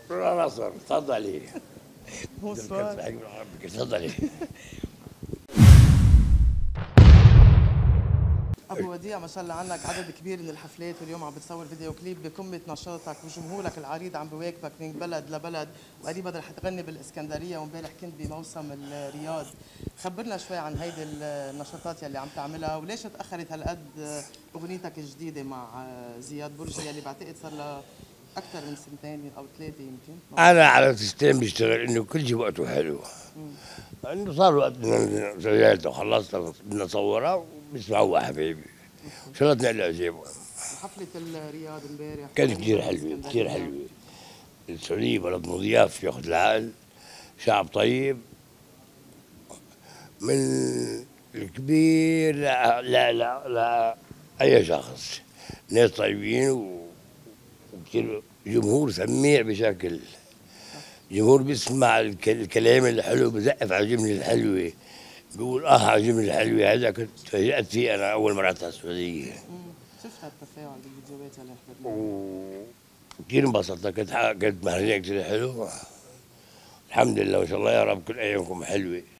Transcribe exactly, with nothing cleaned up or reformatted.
نصر تفضلي. بونسوار. تفضلي. ابو وديع، ما شاء الله عنك عدد كبير من الحفلات، واليوم عم بتصور فيديو كليب بقمه نشاطك، وجمهورك العريض عم بواكبك من بلد لبلد، وقريبا رح تغني بالاسكندريه، وامبارح كنت بموسم الرياض. خبرنا شوي عن هيدي النشاطات يلي عم تعملها، وليش تاخرت هالقد اغنيتك الجديده مع زياد برجي يلي بعتقد صار لها اكثر من سنتين او ثلاثه يمكن. انا على سيستم بشتغل انه كل شيء وقته حلو. انه صار وقت سجلتها وخلصتها بدنا نصورها وبيسمعوها حبيبي. شغلتنا الاعجاب. حفله الرياض امبارح كانت كثير حلوه كثير حلوه. السعوديه بلد مضياف ياخذ العقل، شعب طيب من الكبير لا لا لا, لا اي شخص. ناس طيبين وكثير جمهور سميع بشكل. جمهور بيسمع الكلام الحلو، بزقف على الجمله الحلوه، بيقول اه على الجمله الحلوه. هذا كنت تفاجأت فيه انا اول ما رحت على السعوديه. شفت هالتفاعل بالفيديوهات اللي حضرناها وكثير انبسطت. كنت كنت مهرجان كثير حلو. الحمد لله ما شاء الله يا رب كل ايامكم حلوه.